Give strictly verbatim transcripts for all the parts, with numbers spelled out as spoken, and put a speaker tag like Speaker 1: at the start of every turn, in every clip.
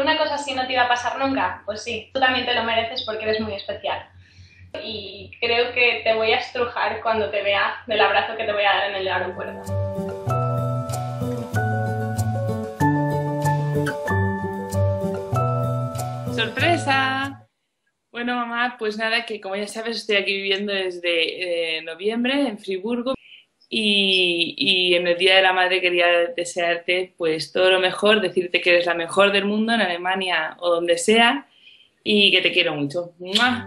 Speaker 1: una cosa así no te iba a pasar nunca, pues sí, tú también te lo mereces porque eres muy especial. Y creo que te voy a estrujar cuando te vea del abrazo que te voy a dar en el aeropuerto.
Speaker 2: ¡Sorpresa! Bueno, mamá, pues nada, que como ya sabes estoy aquí viviendo desde eh, noviembre en Friburgo y, y en el Día de la Madre quería desearte pues todo lo mejor, decirte que eres la mejor del mundo en Alemania o donde sea y que te quiero mucho. ¡Mua!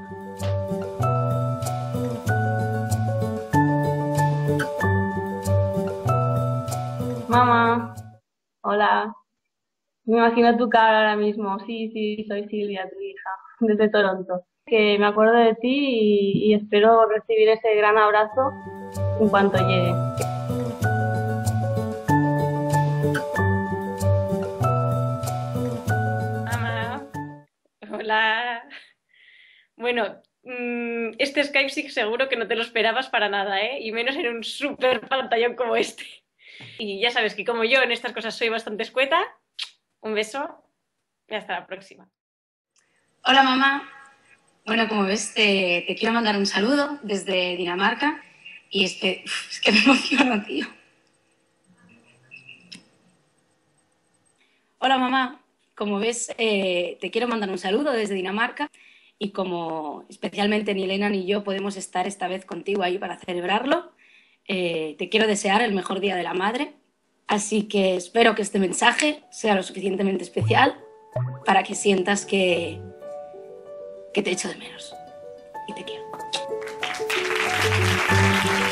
Speaker 3: Mamá, hola. Me imagino tu cara ahora mismo. Sí, sí, soy Silvia, tu hija, desde Toronto. Que me acuerdo de ti y, y espero recibir ese gran abrazo en cuanto llegue.
Speaker 4: Mamá, hola. Bueno, mm, este Skype sí que seguro que no te lo esperabas para nada, ¿eh? Y menos en un súper pantallón como este. Y ya sabes que como yo en estas cosas soy bastante escueta, un beso y hasta la próxima.
Speaker 5: Hola mamá, bueno como ves te, te quiero mandar un saludo desde Dinamarca y es que, uf, es que me emociono, tío. Hola mamá, como ves eh, te quiero mandar un saludo desde Dinamarca y como especialmente ni Elena ni yo podemos estar esta vez contigo ahí para celebrarlo, eh, te quiero desear el mejor día de la madre, así que espero que este mensaje sea lo suficientemente especial para que sientas que, que te echo de menos y te quiero.